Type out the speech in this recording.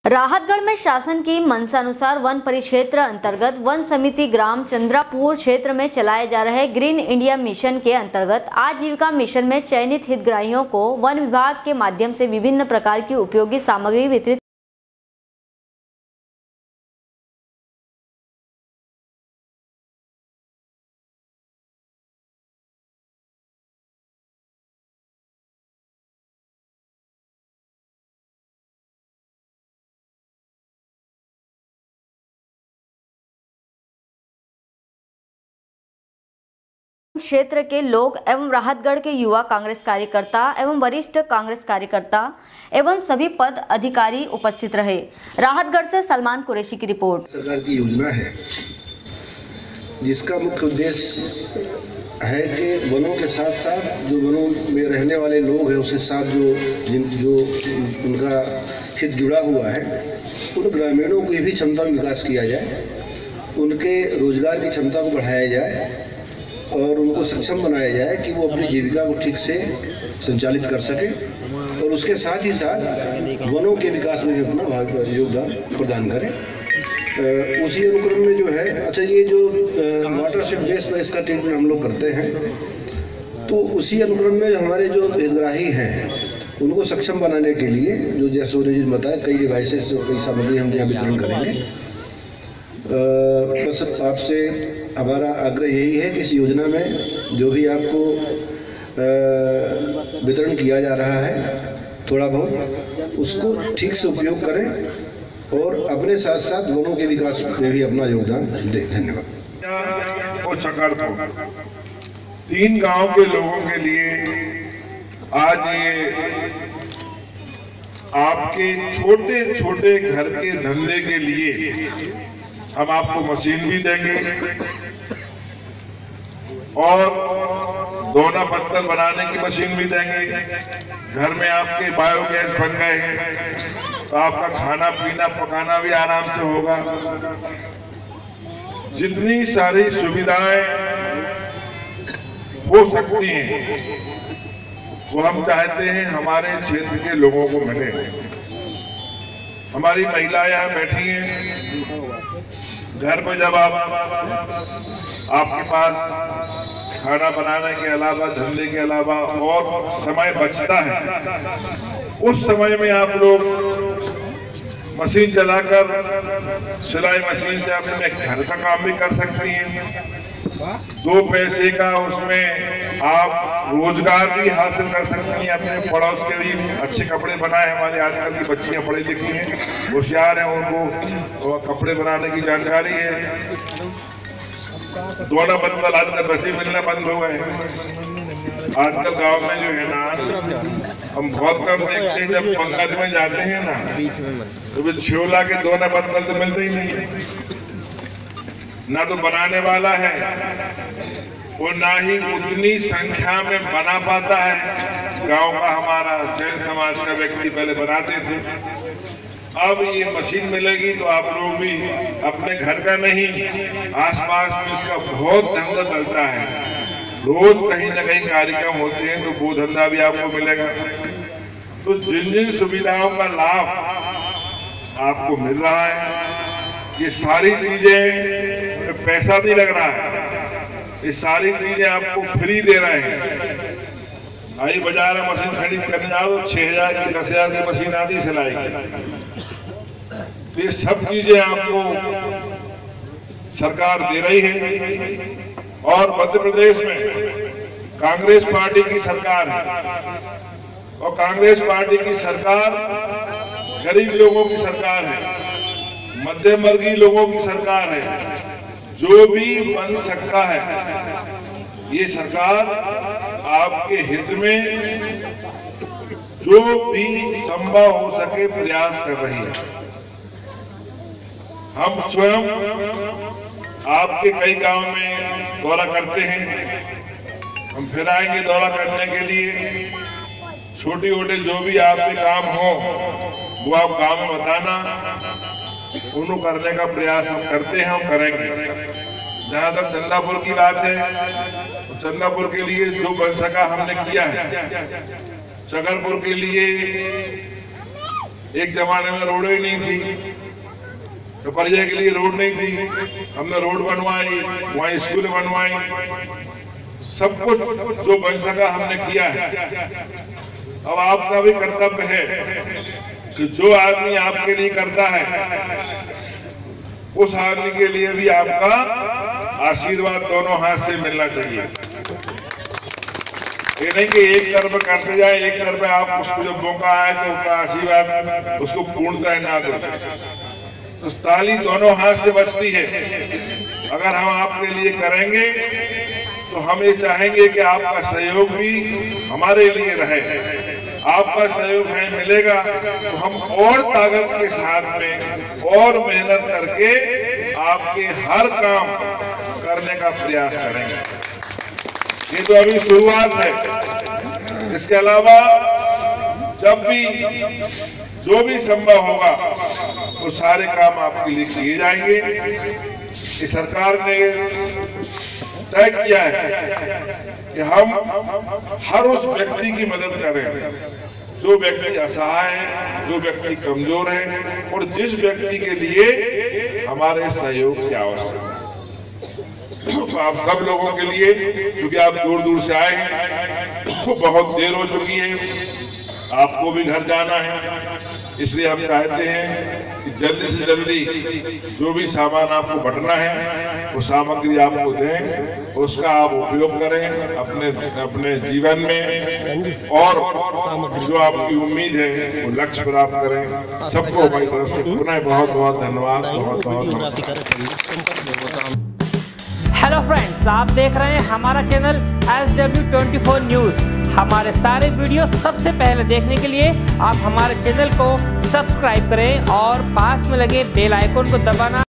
राहतगढ़ में शासन की मंशानुसार वन परिक्षेत्र अंतर्गत वन समिति ग्राम चंद्रापुर क्षेत्र में चलाए जा रहे ग्रीन इंडिया मिशन के अंतर्गत आजीविका मिशन में चयनित हितग्राहियों को वन विभाग के माध्यम से विभिन्न प्रकार की उपयोगी सामग्री वितरित क्षेत्र के लोग एवं राहतगढ़ के युवा कांग्रेस कार्यकर्ता एवं वरिष्ठ कांग्रेस कार्यकर्ता एवं सभी पद अधिकारी उपस्थित रहे। राहतगढ़ से सलमान कुरैशी की रिपोर्ट। सरकार की योजना है जिसका मुख्य उद्देश्य है कि वनों के साथ साथ जो वनों में रहने वाले लोग हैं उसके साथ जो उनका हित जुड़ा हुआ है उन ग्रामीणों की भी क्षमता में विकास किया जाए, उनके रोजगार की क्षमता को बढ़ाया जाए और उनको सक्षम बनाया जाए कि वो अपनी जीविका को ठीक से संचालित कर सके और उसके साथ ही साथ वनों के विकास में भी अपना योगदान प्रदान करें। उसी अनुक्रम में जो है ये जो वाटरशेड बेस पर इसका ट्रीटमेंट हम लोग करते हैं, तो उसी अनुक्रम में हमारे जो हितग्राही हैं उनको सक्षम बनाने के लिए जो जैसे सूर्य जी ने बताया कई डिवाइसेस कई सामग्री हम यहाँ वितरण करेंगे। बस आपसे हमारा आग्रह यही है कि इस योजना में जो भी आपको वितरण किया जा रहा है थोड़ा बहुत उसको ठीक से उपयोग करें और अपने साथ साथ वनों के विकास में भी अपना योगदान दें। धन्यवाद। और चकरपुर 3 गांव के लोगों के लिए आज ये आपके छोटे छोटे घर के धंधे के लिए हम आपको मशीन भी देंगे और दोना पत्थर बनाने की मशीन भी देंगे। घर में आपके बायोगैस बन गए हैं तो आपका खाना पीना पकाना भी आराम से होगा। जितनी सारी सुविधाएं हो सकती हैं वो हम चाहते हैं हमारे क्षेत्र के लोगों को मिले। हमारी महिलाएं यहाँ बैठी हैं, घर पर जब आपके पास खाना बनाने के अलावा धंधे के अलावा और समय बचता है, उस समय में आप लोग मशीन चलाकर सिलाई मशीन से अपने घर का काम भी कर सकती हैं। 2 पैसे का उसमें आप रोजगार भी हासिल कर सकती हैं। अपने पड़ोस के भी अच्छे कपड़े बनाए, हमारे आजकल की बच्चियां पढ़ी लिखी हैं, होशियार हैं, उनको कपड़े बनाने की जानकारी है। दोना बदल आजकल बसे मिलना बंद हो गए। आजकल गांव में जो है ना हम बहुत कम देखते हैं, जब पंकज में जाते हैं ना तो छियोला के दोना बदल तो मिलते ही नहीं, ना तो बनाने वाला है और ना ही उतनी संख्या में बना पाता है। गांव का हमारा सैन समाज का व्यक्ति पहले बनाते थे, अब ये मशीन मिलेगी तो आप लोग भी अपने घर का नहीं आसपास में इसका बहुत धंधा चलता है। रोज कहीं ना कहीं कार्यक्रम होते हैं तो वो धंधा भी आपको मिलेगा। तो जिन जिन सुविधाओं का लाभ आपको मिल रहा है ये सारी चीजें पैसा नहीं लग रहा है, ये सारी चीजें आपको फ्री दे रहे हैं। आई बाजार में मशीन खरीद करने जाओ तो 6,000 की 10,000 की मशीन आती सिलाई की। तो ये सब चीजें आपको सरकार दे रही है और मध्य प्रदेश में कांग्रेस पार्टी की सरकार है और कांग्रेस पार्टी की सरकार गरीब लोगों की सरकार है, मध्यम वर्गीय लोगों की सरकार है। जो भी बन सकता है ये सरकार आपके हित में जो भी संभव हो सके प्रयास कर रही है। हम स्वयं आपके कई गांव में दौरा करते हैं, हम फिर आएंगे दौरा करने के लिए। छोटे छोटे जो भी आपके काम हो वो आप गांव में बताना, उनको करने का प्रयास हम करते हैं, हम करेंगे। जहां तक चंद्रापुर की बात है तो चंद्रापुर के लिए जो बन सका हमने किया है। चकरपुर के लिए एक जमाने में रोड ही नहीं थी, तो परिचय के लिए रोड नहीं थी, हमने रोड बनवाई, वहाँ स्कूल बनवाई, सब कुछ जो बन सका हमने किया है। अब आपका भी कर्तव्य है कि जो आदमी आपके लिए करता है उस आदमी के लिए भी आपका आशीर्वाद दोनों हाथ से मिलना चाहिए। ये नहीं कि एक तरफ करते जाए, एक तरफ आप उसको जब मौका आए तो उसका आशीर्वाद उसको पूर्णतः ना दो, तो ताली दोनों हाथ से बजती है। अगर हम आपके लिए करेंगे तो हम ये चाहेंगे कि आपका सहयोग भी हमारे लिए रहे। आपका सहयोग हमें मिलेगा तो हम और ताकत के साथ में और मेहनत करके आपके हर काम करने का प्रयास करेंगे। ये तो अभी शुरुआत है। इसके अलावा जब भी जो भी संभव होगा वो सारे काम आपके लिए किए जाएंगे। इस सरकार ने तय किया है कि हम हर उस व्यक्ति की मदद करें जो व्यक्ति असहाय है, जो व्यक्ति कमजोर है और जिस व्यक्ति के लिए हमारे सहयोग की आवश्यकता है। तो आप सब लोगों के लिए, क्योंकि आप दूर दूर से आए हैं, बहुत देर हो चुकी है, आपको भी घर जाना है, इसलिए हम चाहते हैं कि जल्दी से जल्दी जो भी सामान आपको बंटना है वो सामग्री आपको दें, उसका आप उपयोग करें अपने जीवन में, और जो आपकी उम्मीद है वो लक्ष्य प्राप्त करें। सबको हमारी तरफ से पुनः बहुत बहुत धन्यवाद, बहुत बहुत नमस्कार। हेलो फ्रेंड्स, आप देख रहे हैं हमारा चैनल SW24 न्यूज़। हमारे सारे वीडियो सबसे पहले देखने के लिए आप हमारे चैनल को सब्सक्राइब करें और पास में लगे बेल आइकन को दबाना